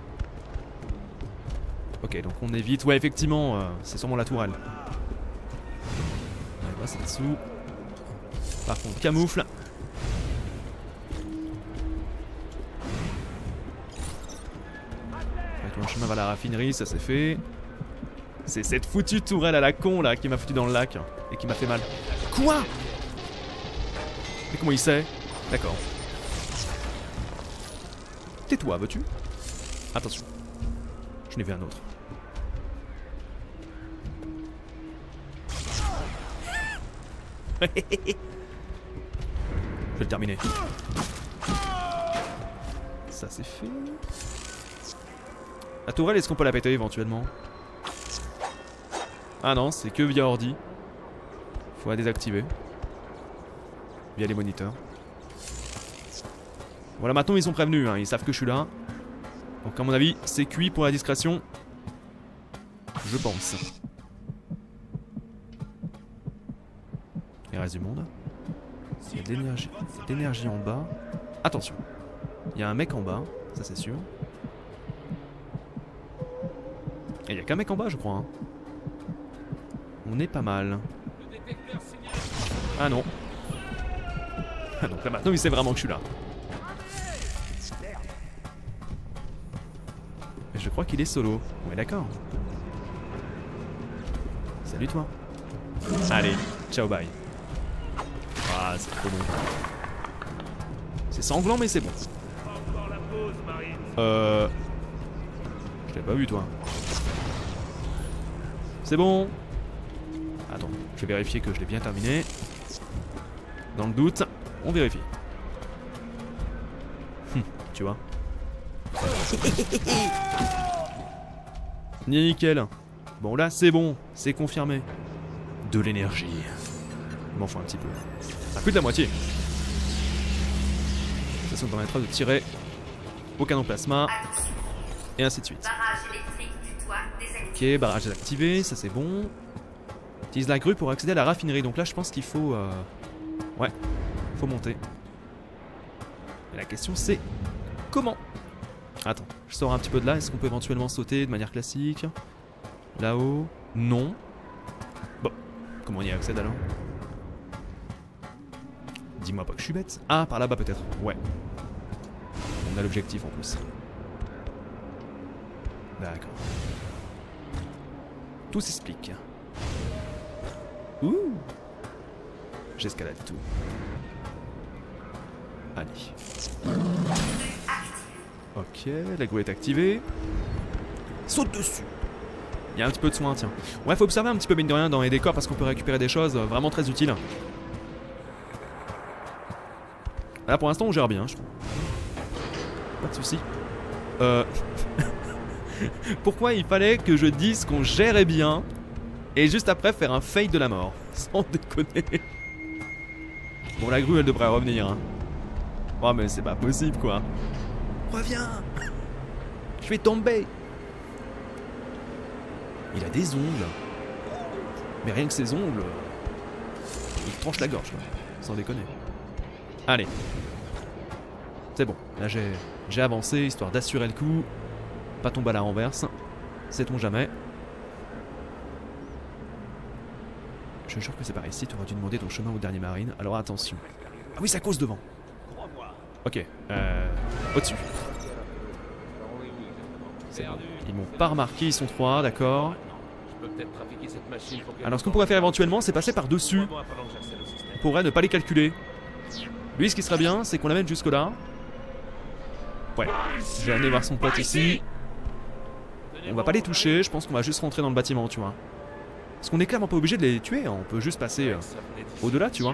Ok, donc on évite. Ouais, effectivement, euh, c'est sûrement la tourelle. On va c'est dessous. Par contre, camoufle. Avec un chemin vers la raffinerie, ça c'est fait. C'est cette foutue tourelle à la con là qui m'a foutu dans le lac et qui m'a fait mal. Quoi? Mais comment il sait? D'accord. Tais-toi, veux-tu? Attention. Je n'ai vu un autre. Je vais le terminer. Ça c'est fait. La tourelle, est-ce qu'on peut la péter éventuellement? Ah non, c'est que via ordi. Faut la désactiver. Via les moniteurs. Voilà, maintenant ils sont prévenus, hein, ils savent que je suis là. Donc à mon avis, c'est cuit pour la discrétion. Je pense. Il reste du monde. Il y a de l'énergie, de l'énergie en bas. Attention. Il y a un mec en bas, ça c'est sûr. Et il y a qu'un mec en bas, je crois. Hein. On est pas mal. Ah non. Ah donc là maintenant il sait vraiment que je suis là. Et je crois qu'il est solo. Ouais d'accord. Salut toi. Allez, ciao bye. Ah c'est trop bon. C'est sanglant mais c'est bon. Euh... Je l'ai pas vu toi. C'est bon. Attends, je vais vérifier que je l'ai bien terminé. Dans le doute, on vérifie. Hum, tu vois. Nickel. Bon là c'est bon, c'est confirmé. De l'énergie. Il m'en faut un petit peu. Ah, plus de la moitié. Ça, ça nous permettra de tirer au canon plasma. Et ainsi de suite. Ok, barrage activé, ça c'est bon. Utilise la grue pour accéder à la raffinerie. Donc là je pense qu'il faut... Euh... Ouais, faut monter. Et la question c'est... Comment? Attends, je sors un petit peu de là. Est-ce qu'on peut éventuellement sauter de manière classique? Là-haut? Non. Bon, comment on y accède alors? Dis-moi pas que je suis bête. Ah, par là-bas peut-être. Ouais. On a l'objectif en plus. D'accord. Tout s'explique. Ouh. J'escalade tout. Allez. Ok, la grue est activée. Saute dessus. Il y a un petit peu de soin, tiens. Ouais, faut observer un petit peu mine de rien dans les décors parce qu'on peut récupérer des choses vraiment très utiles. Là pour l'instant on gère bien, je trouve. Pas de soucis. Euh... Pourquoi il fallait que je dise qu'on gérait bien et juste après faire un fake de la mort? Sans déconner. Bon, la grue elle devrait revenir. Hein. Oh mais c'est pas possible quoi. Reviens. Je vais tomber. Il a des ongles. Mais rien que ses ongles, il tranche la gorge quoi. Sans déconner. Allez. C'est bon, là j'ai j'ai avancé histoire d'assurer le coup. Pas tomber à la renverse. Sait-on jamais. Je jure que c'est par ici, tu aurais dû demander ton chemin au dernier marine. Alors attention. Ah oui, ça cause devant. Ok, euh... au-dessus. C'est bon. Ils m'ont pas remarqué, ils sont trois, d'accord. Alors ce qu'on pourrait faire éventuellement, c'est passer par-dessus. On pourrait ne pas les calculer. Lui, ce qui serait bien, c'est qu'on l'amène jusque là. Ouais, je vais aller voir son pote ici. On va pas les toucher, je pense qu'on va juste rentrer dans le bâtiment, tu vois. Parce qu'on est clairement pas obligé de les tuer, on peut juste passer euh, au-delà, tu vois.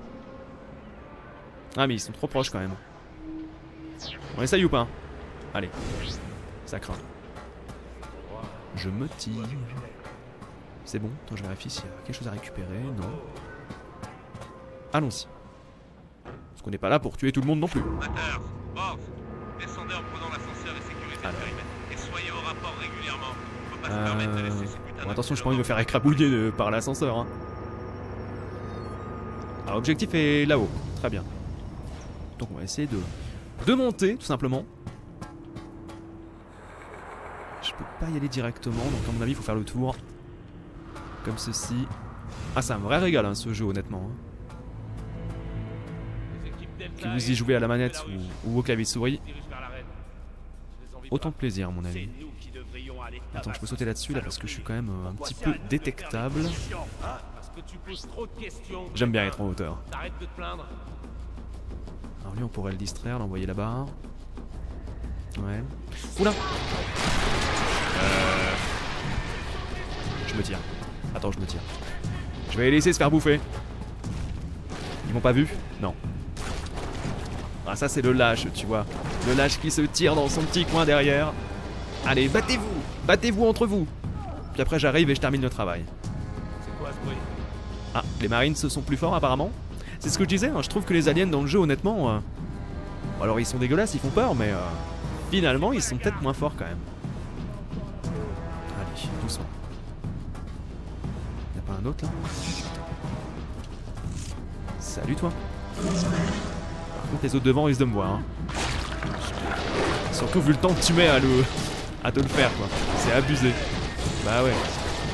Ah mais ils sont trop proches quand même. On essaye ou pas? Allez, ça craint. Je me tire. C'est bon, attends, je vérifie s'il y a quelque chose à récupérer, non. Allons-y. Parce qu'on n'est pas là pour tuer tout le monde non plus. Descendez en prenant l'ascenseur et sécurité Alors. périmètre. Et soyez au rapport régulièrement. Faut pas se Euh... permettre de laisser ces putains Bon, attention, de je pas envie de me faire écrabouiller de... par l'ascenseur. Hein. Alors, l'objectif est là-haut. Très bien. Donc, on va essayer de... de monter, tout simplement. Je peux pas y aller directement, donc à mon avis, il faut faire le tour. Comme ceci. Ah, c'est un vrai régal, hein, ce jeu, honnêtement. Hein. Que vous y jouez à la manette ou, ou au clavier souris. Autant de plaisir, à mon avis. Attends, je peux sauter là-dessus, là, parce que je suis quand même euh, un petit peu détectable. J'aime bien être en hauteur. Alors lui, on pourrait le distraire, l'envoyer là-bas. Ouais. Oula. Euh... Je me tire. Attends, je me tire. Je vais les laisser se faire bouffer. Ils m'ont pas vu? Non. Ah, ça c'est le lâche, tu vois. Le lâche qui se tire dans son petit coin derrière. Allez, battez-vous. Battez-vous entre vous. Puis après j'arrive et je termine le travail. C'est quoi ce bruit? Ah, les marines se sont plus forts apparemment. C'est ce que je disais, hein, je trouve que les aliens dans le jeu, honnêtement, euh, Alors ils sont dégueulasses, ils font peur, mais euh, finalement ils sont peut-être moins forts quand même. Allez, doucement. Y'a pas un autre là? Salut toi. Par contre les autres devant risquent de me voir. Hein. Surtout vu le temps que tu mets à le, à te le faire quoi. C'est abusé. Bah ouais.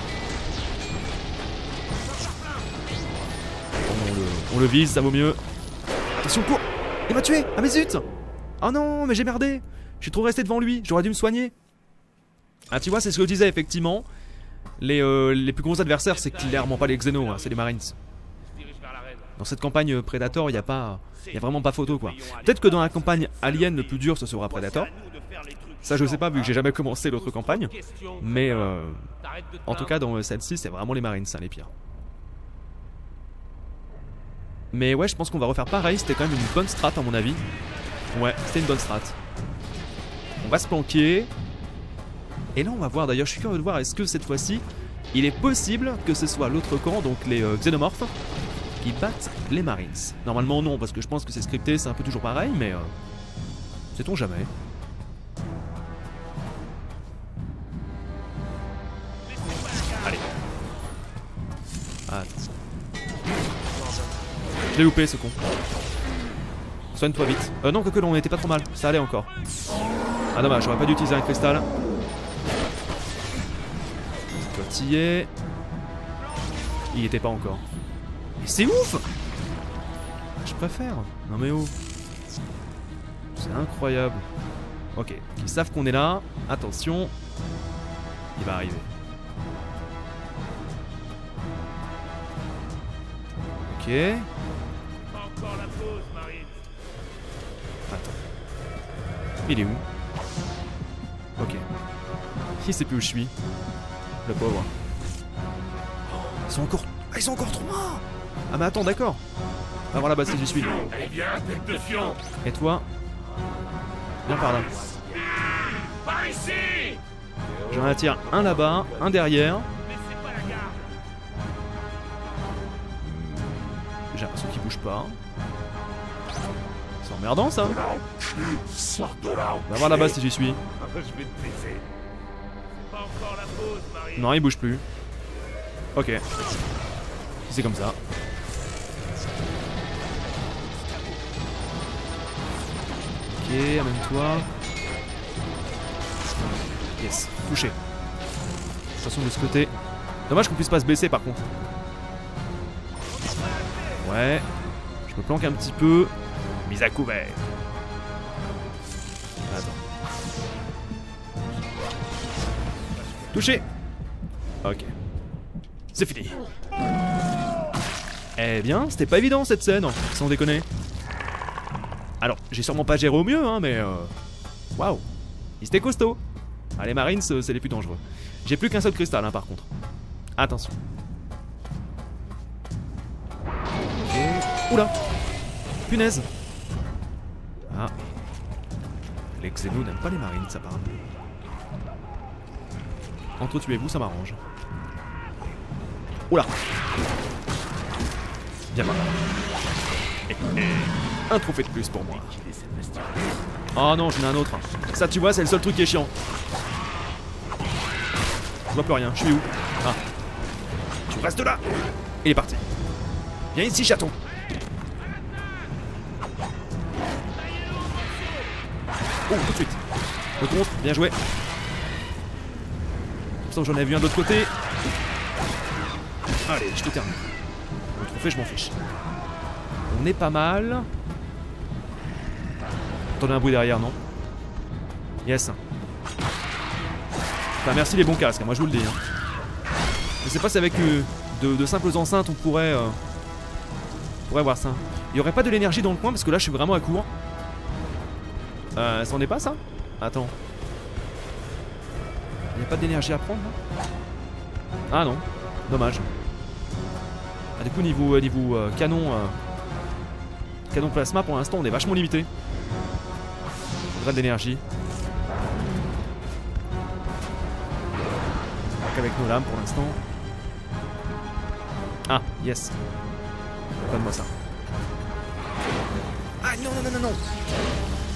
On le, on le vise, ça vaut mieux. Attention, cours! Il m'a tué! Ah mais zut! Oh non, mais j'ai merdé! Je suis trop resté devant lui, j'aurais dû me soigner. Ah tu vois, c'est ce que je disais effectivement. Les, euh, les plus gros adversaires, c'est clairement pas les Xenos, hein, c'est les Marines. Dans cette campagne Predator, il n'y a pas, y a vraiment pas photo quoi. Peut-être que dans la campagne Alien, le plus dur ce sera Predator. Ça je sais pas vu que j'ai jamais commencé l'autre campagne. Mais euh, en tout cas dans celle-ci, c'est vraiment les Marines, ça les pires. Mais ouais, je pense qu'on va refaire pareil, c'était quand même une bonne strat à mon avis. Ouais, c'était une bonne strat. On va se planquer. Et là on va voir d'ailleurs, je suis curieux de voir est-ce que cette fois-ci, il est possible que ce soit l'autre camp, donc les euh, xénomorphes, qui battent les Marines. Normalement non, parce que je pense que c'est scripté, c'est un peu toujours pareil, mais euh, sait-on jamais. Allez. Attends. Je l'ai loupé ce con. Soigne-toi vite. Euh non, quoique non, on était pas trop mal, ça allait encore. Ah dommage, j'aurais pas dû utiliser un cristal. Toi t'y es. Il y était pas encore. Mais c'est ouf! Je préfère. Non mais oh. C'est incroyable. Ok, ils savent qu'on est là. Attention. Il va arriver. Ok. Attends. Il est où? Ok. Il sait plus où je suis. Le pauvre. Ils sont encore... Ah, ils sont encore trois! Ah mais attends, d'accord. Ah voilà, bah si j'y suis. Allez bien, tête de fion. Et toi? Viens par là. Par ici. J'en attire un là-bas, un derrière. J'ai l'impression qu'il bouge pas. C'est emmerdant ça. Bah voir là-bas si j'y suis. Je vais te blesser. C'est pas encore la pause, Marie. Non, il bouge plus. Ok. C'est comme ça. Ok, amène-toi. Yes, touché. Attention de ce côté. Dommage qu'on puisse pas se baisser par contre. Ouais. Je me planque un petit peu. Mise à couvert. Attends. Touché. Ok. C'est fini. Eh bien, c'était pas évident cette scène, sans déconner. Alors, j'ai sûrement pas géré au mieux, hein, mais... Euh... Waouh. Ils étaient costauds. Ah, les Marines, c'est les plus dangereux. J'ai plus qu'un seul cristal, hein, par contre. Attention. Ok. Oula. Punaise. Ah. Les Xénos n'aiment pas les Marines, ça parle. Entretuez-vous, ça m'arrange. Oula. Viens par là. Un trophée de plus pour moi. Oh non, j'en ai un autre. Ça, tu vois, c'est le seul truc qui est chiant. Je vois plus rien. Je suis où? Ah. Tu restes là. Il est parti. Viens ici, chaton. Oh, tout de suite. Le contre, bien joué. Pourtant, j'en ai vu un de l'autre côté. Allez, je te termine. Le trophée, je m'en fiche. On est pas mal. Attendez un bruit derrière, non? Yes. Enfin, merci les bons casques, hein, moi je vous le dis. Hein. Je sais pas si avec euh, de, de simples enceintes on pourrait, euh, on pourrait voir ça. Il y aurait pas de l'énergie dans le coin parce que là je suis vraiment à court. Euh, ça en est pas ça? Attends. Il n'y a pas d'énergie à prendre là? Ah non, dommage. Ah, du coup niveau, niveau euh, canon, euh, canon plasma pour l'instant on est vachement limité. Faudrait de l'énergie. Avec nos lames pour l'instant. Ah, yes. Donne-moi ça. Ah non, non, non, non, non.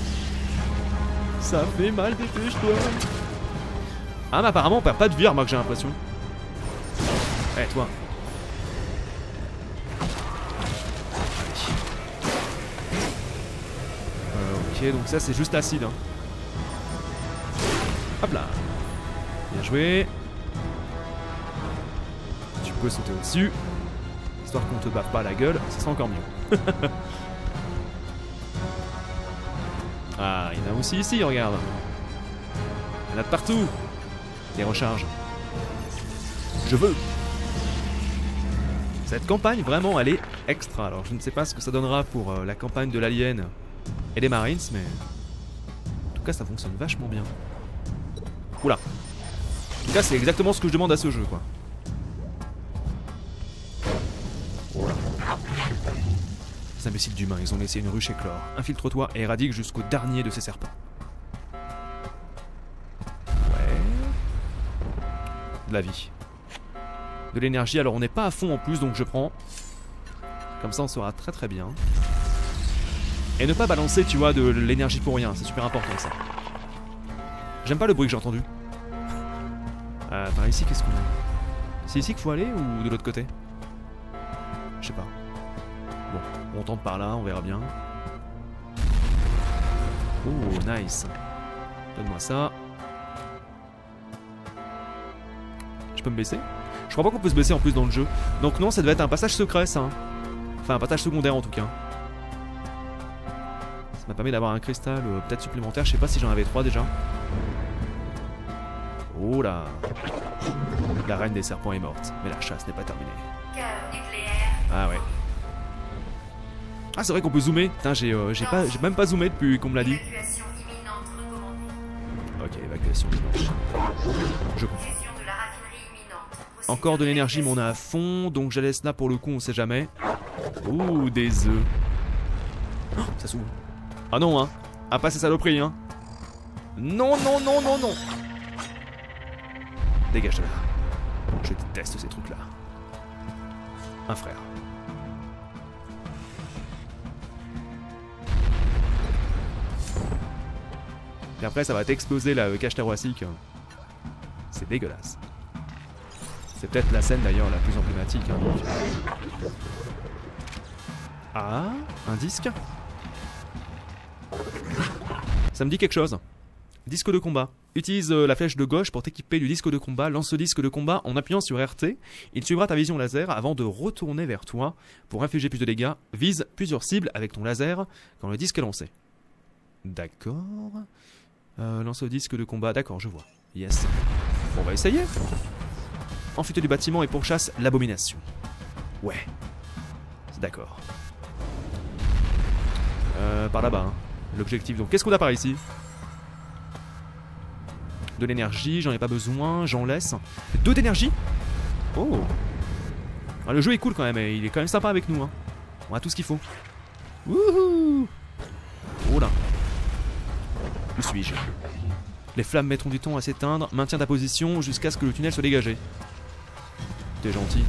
Ça fait mal, dépêche-toi. Ah mais apparemment on perd pas de vie, remarque, j'ai l'impression. Eh toi. Euh, ok, donc ça c'est juste acide. Hein. Hop là. Bien joué. Tu peux sauter au-dessus. Histoire qu'on te bave pas la gueule, ça sera encore mieux. Ah, il y en a aussi ici, regarde. Il y en a de partout. Des recharges. Je veux. Cette campagne, vraiment, elle est extra. Alors, je ne sais pas ce que ça donnera pour euh, la campagne de l'Alien et des Marines, mais... En tout cas, ça fonctionne vachement bien. Oula. En tout cas, c'est exactement ce que je demande à ce jeu, quoi. Les imbéciles d'humains, ils ont laissé une ruche éclore. Infiltre-toi et éradique jusqu'au dernier de ces serpents. Ouais. De la vie. De l'énergie, alors on n'est pas à fond en plus, donc je prends. Comme ça on sera très très bien. Et ne pas balancer, tu vois, de l'énergie pour rien, c'est super important ça. J'aime pas le bruit que j'ai entendu. Euh, par ici, qu'est-ce qu'on a? C'est ici qu'il faut aller ou de l'autre côté? Je sais pas. Bon, on tente par là, on verra bien. Oh, nice. Donne-moi ça. Je peux me baisser? Je crois pas qu'on peut se baisser en plus dans le jeu. Donc non, ça devait être un passage secret, ça. Enfin, un passage secondaire en tout cas. Ça m'a permis d'avoir un cristal euh, peut-être supplémentaire. Je sais pas si j'en avais trois déjà. Oh là. La reine des serpents est morte, mais la chasse n'est pas terminée. Ah ouais. Ah c'est vrai qu'on peut zoomer. Putain, j'ai euh, j'ai pas, j'ai même pas zoomé depuis qu'on me l'a dit. Ok, évacuation imminente. Je comprends. Encore de l'énergie, mais on est à fond, donc j'allais snap pour le coup, on sait jamais. Ouh, des œufs. Oh, ça s'ouvre. Ah non, hein. Ah, pas ces saloperies, hein. Non, non, non, non, non. Dégage de là. Je déteste ces trucs-là. Un frère. Et après, ça va t'exploser la cage thoracique. C'est dégueulasse. C'est peut-être la scène d'ailleurs la plus emblématique. Hein, donc. Ah, un disque. Ça me dit quelque chose. Disque de combat. Utilise euh, la flèche de gauche pour t'équiper du disque de combat. Lance ce disque de combat en appuyant sur R T. Il suivra ta vision laser avant de retourner vers toi pour infliger plus de dégâts. Vise plusieurs cibles avec ton laser quand le disque est lancé. D'accord. Euh, lance le disque de combat. D'accord, je vois. Yes. On va essayer. Enfuiter du bâtiment et pourchasse l'abomination. Ouais. C'est d'accord. Euh, par là-bas, hein. L'objectif. Donc, qu'est-ce qu'on a par ici? De l'énergie, j'en ai pas besoin, j'en laisse. Deux d'énergie. Oh. Ah, le jeu est cool quand même, et il est quand même sympa avec nous. Hein. On a tout ce qu'il faut. Wouhou. Oh là. Où suis-je? Les flammes mettront du temps à s'éteindre. Maintiens ta position jusqu'à ce que le tunnel soit dégagé. T'es gentil.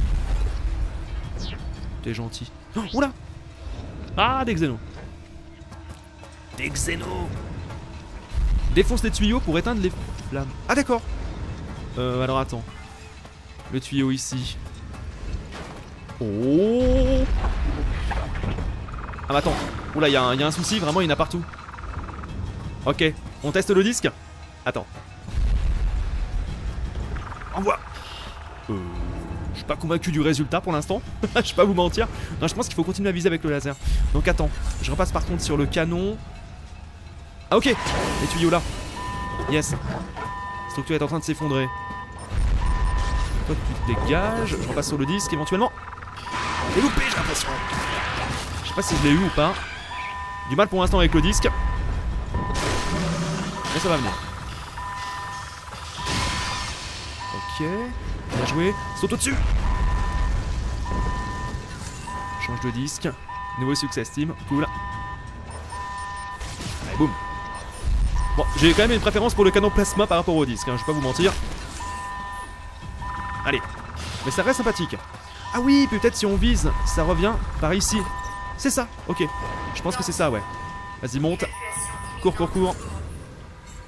T'es gentil. Oh, oula. Ah, des xénos. Des xénos. Défonce les tuyaux pour éteindre les flammes. Ah d'accord. Euh, alors attends. Le tuyau ici. Oh. Ah bah attends. Oula, il y, y a un souci, vraiment il y en a partout. Ok, on teste le disque. Attends. Envoie. Euh... Je suis pas convaincu du résultat pour l'instant. Je vais pas vous mentir. Non, je pense qu'il faut continuer à viser avec le laser. Donc attends, je repasse par contre sur le canon. Ah ok, les tuyaux là. Yes. La structure est en train de s'effondrer. Toi tu te dégages. Je repasse sur le disque éventuellement. J'ai loupé, j'ai l'impression. Je sais pas si je l'ai eu ou pas. Du mal pour l'instant avec le disque. Mais ça va venir. Ok. Bien joué. Saute au-dessus. Change de disque. Nouveau succès Steam. Cool. Allez, boum. Bon, j'ai quand même une préférence pour le canon plasma par rapport au disque, hein, je vais pas vous mentir. Allez. Mais ça reste sympathique. Ah oui, peut-être si on vise, ça revient par ici. C'est ça, ok. Je pense que c'est ça, ouais. Vas-y, monte. Cours, cours, cours.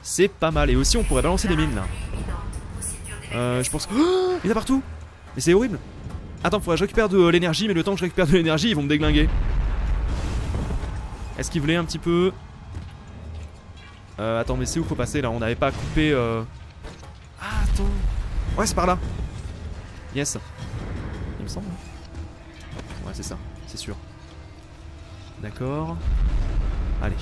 C'est pas mal. Et aussi, on pourrait balancer des mines là. Euh, je pense... Oh, il y en a partout. Mais c'est horrible. Attends, faudrait que je récupère de l'énergie, mais le temps que je récupère de l'énergie, ils vont me déglinguer. Est-ce qu'ils voulaient un petit peu... Euh, attends, mais c'est où faut passer là? On n'avait pas coupé... Euh... Ah, attends. Ouais, c'est par là. Yes. Il me semble. Ouais, c'est ça, c'est sûr. D'accord. Allez.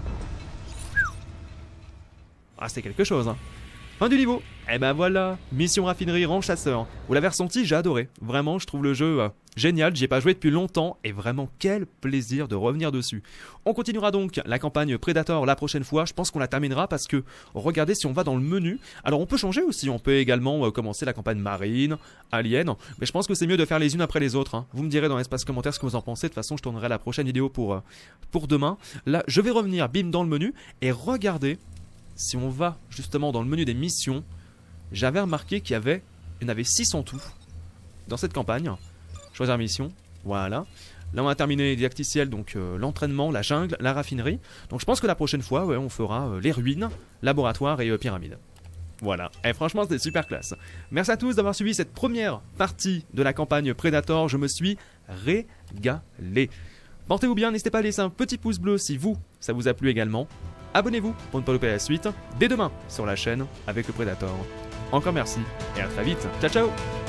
Ah, c'était quelque chose, hein. Fin du niveau. Et ben voilà, mission raffinerie rang chasseur. Vous l'avez ressenti, j'ai adoré. Vraiment, je trouve le jeu euh, génial, j'y ai pas joué depuis longtemps et vraiment quel plaisir de revenir dessus. On continuera donc la campagne Predator la prochaine fois, je pense qu'on la terminera parce que, regardez si on va dans le menu, alors on peut changer aussi, on peut également euh, commencer la campagne marine, alien, mais je pense que c'est mieux de faire les unes après les autres. Hein. Vous me direz dans l'espace commentaire ce que vous en pensez, de toute façon je tournerai la prochaine vidéo pour, euh, pour demain. Là, je vais revenir, bim, dans le menu et regardez, si on va justement dans le menu des missions, j'avais remarqué qu'il y avait, il y en avait six en tout dans cette campagne. Choisir mission, voilà. Là on a terminé les didacticiels, donc euh, l'entraînement, la jungle, la raffinerie. Donc je pense que la prochaine fois, ouais, on fera euh, les ruines, laboratoire et euh, pyramide. Voilà, et franchement c'était super classe. Merci à tous d'avoir suivi cette première partie de la campagne Predator, je me suis régalé. Portez-vous bien, n'hésitez pas à laisser un petit pouce bleu si vous, ça vous a plu également. Abonnez-vous pour ne pas louper la suite, dès demain sur la chaîne avec le Predator. Encore merci et à très vite. Ciao ciao.